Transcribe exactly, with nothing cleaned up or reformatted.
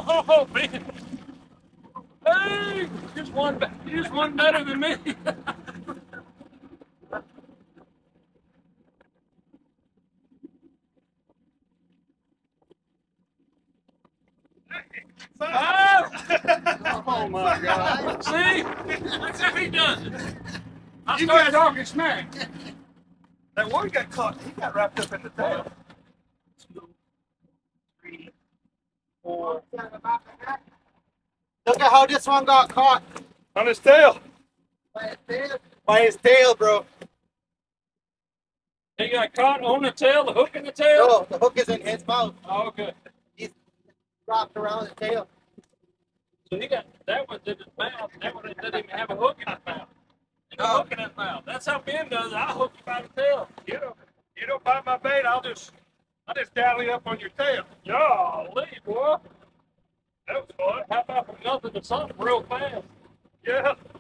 Oh, man. Hey, just one, just one better than me. Oh my God! See, that's how he does it. I You started guys- talking smack. That one got caught. He got wrapped up in the tail. Two, three, four. Look at how this one got caught. On his tail. By his tail? By his tail, bro. He got caught on the tail, the hook in the tail. No, the hook is in his mouth. Oh, okay. He's wrapped around his tail. So he got that one in his mouth. That one didn't even have a hook in his mouth. No Oh. hook in his mouth. That's how Ben does it. I'll hook you by the tail. You don't, you don't bite my bait, I'll just, I'll just dally up on your tail. Golly, boy. That was fun. How about from nothing to something real fast? Yeah.